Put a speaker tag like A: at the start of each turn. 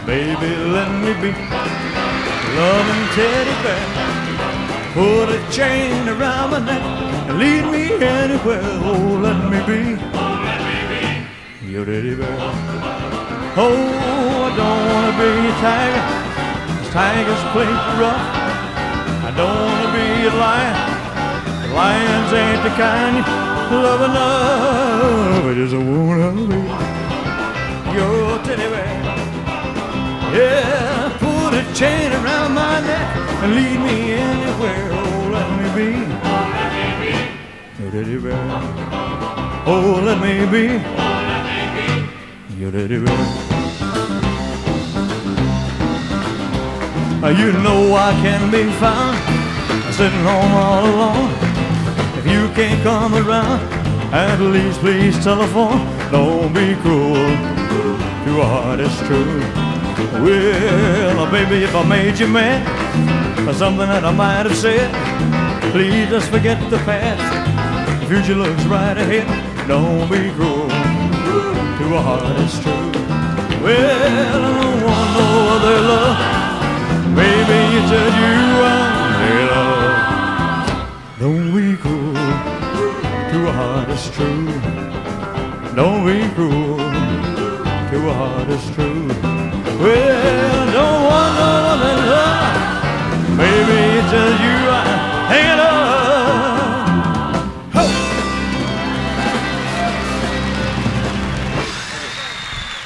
A: Baby, let me be loving teddy bear. Put a chain around my neck and lead me anywhere. Oh, let me be your teddy bear. Oh, I don't want to be a tiger. Tigers play rough. I don't want to be a lion. Lions ain't the kind you love enough. I just want to be your teddy bear. Yeah, put a chain around my neck and lead me anywhere. Oh, let me be your teddy bear. Oh, let me be your teddy bear. You know I can be found sitting home all alone. If you can't come around, at least please telephone. Don't be cruel to a heart that's true. Well, baby, if I made you mad for something that I might have said, please just forget the past. The future looks right ahead. Don't be cruel to a heart that's true. Well, I don't want no other love. Baby, you said you only love. Don't be cruel to a heart that's true. Don't be cruel to a heart that's true. Well,